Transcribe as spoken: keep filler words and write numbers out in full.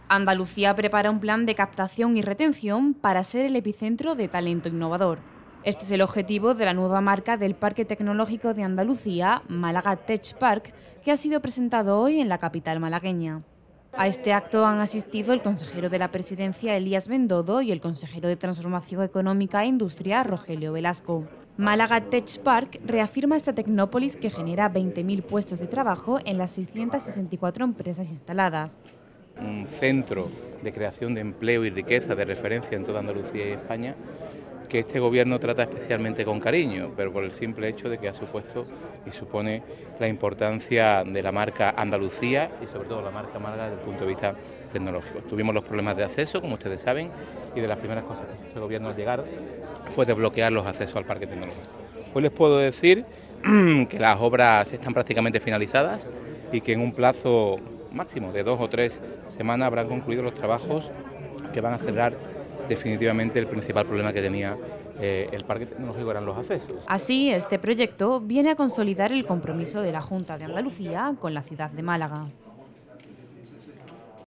Andalucía prepara un plan de captación y retención para ser el epicentro de talento innovador. Este es el objetivo de la nueva marca del Parque Tecnológico de Andalucía, Málaga Tech Park, que ha sido presentado hoy en la capital malagueña. A este acto han asistido el consejero de la Presidencia, Elías Bendodo, y el consejero de Transformación Económica e Industria, Rogelio Velasco. Málaga Tech Park reafirma esta tecnópolis que genera veinte mil puestos de trabajo en las seiscientas sesenta y cuatro empresas instaladas. Un centro de creación de empleo y riqueza de referencia en toda Andalucía y España, que este gobierno trata especialmente con cariño, pero por el simple hecho de que ha supuesto y supone la importancia de la marca Andalucía y sobre todo la marca Málaga desde el punto de vista tecnológico. Tuvimos los problemas de acceso, como ustedes saben, y de las primeras cosas que hizo este gobierno al llegar fue desbloquear los accesos al parque tecnológico. Hoy les puedo decir que las obras están prácticamente finalizadas y que en un plazo máximo de dos o tres semanas habrán concluido los trabajos que van a cerrar definitivamente el principal problema que tenía eh, el parque tecnológico, eran los accesos. Así, este proyecto viene a consolidar el compromiso de la Junta de Andalucía con la ciudad de Málaga.